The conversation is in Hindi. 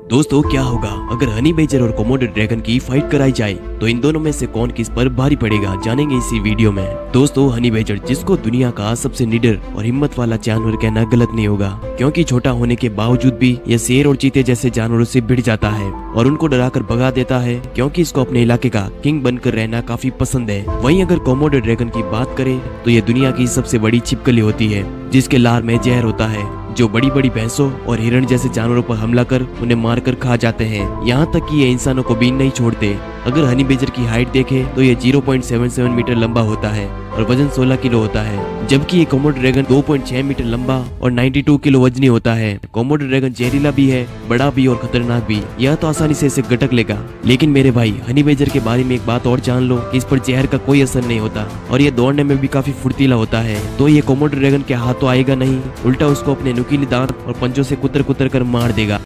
दोस्तों क्या होगा अगर हनी बेजर और कोमोडो ड्रैगन की फाइट कराई जाए, तो इन दोनों में से कौन किस पर भारी पड़ेगा जानेंगे इसी वीडियो में। दोस्तों हनी बेजर, जिसको दुनिया का सबसे निडर और हिम्मत वाला जानवर कहना गलत नहीं होगा, क्योंकि छोटा होने के बावजूद भी यह शेर और चीते जैसे जानवरों से भिड़ जाता है और उनको डराकर भगा देता है, क्योंकि इसको अपने इलाके का किंग बनकर रहना काफी पसंद है। वहीं अगर कोमोडो ड्रैगन की बात करें तो यह दुनिया की सबसे बड़ी छिपकली होती है, जिसके लार में जहर होता है, जो बड़ी बड़ी भैंसों और हिरण जैसे जानवरों पर हमला कर उन्हें मारकर खा जाते हैं। यहाँ तक कि ये इंसानों को भी नहीं छोड़ते। अगर हनी बेजर की हाइट देखें तो ये 0.77 मीटर लंबा होता है और वजन 16 किलो होता है, जबकि ये कोमोडो ड्रैगन 2.6 मीटर लंबा और 92 किलो वजनी होता है। कोमोडो ड्रैगन जहरीला भी है, बड़ा भी और खतरनाक भी। यह तो आसानी से इसे गटक लेगा। लेकिन मेरे भाई, हनी बेजर के बारे में एक बात और जान लो, इस पर जहर का कोई असर नहीं होता और ये दौड़ने में भी काफी फुर्तीला होता है। तो ये कोमोडो ड्रैगन के हाथ तो आएगा नहीं, उल्टा उसको अपने नुकीले दांत और पंजों से कुतर कुतर कर मार देगा।